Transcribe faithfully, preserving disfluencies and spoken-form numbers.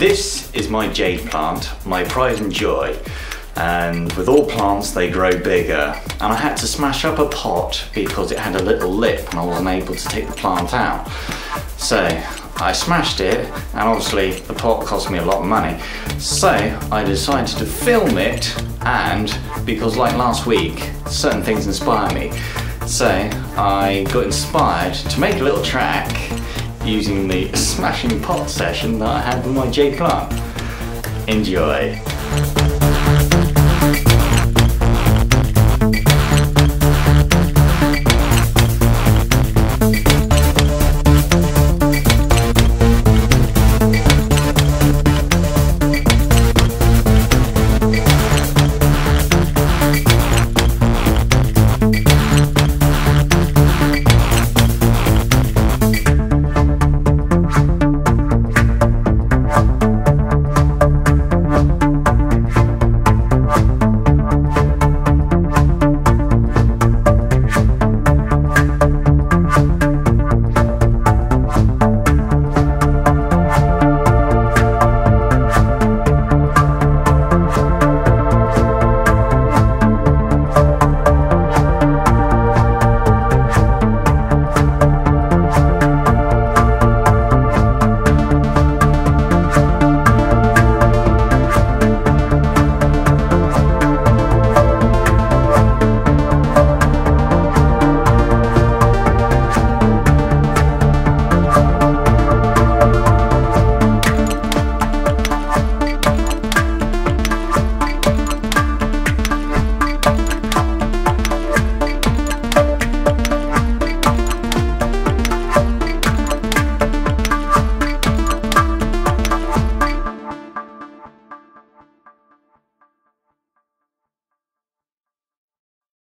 This is my jade plant, my pride and joy. And with all plants, they grow bigger. And I had to smash up a pot because it had a little lip and I wasn't able to take the plant out. So I smashed it, and obviously the pot cost me a lot of money. So I decided to film it, and because like last week, certain things inspire me. So I got inspired to make a little track using the smashing pot session that I had with my jade plant. Enjoy.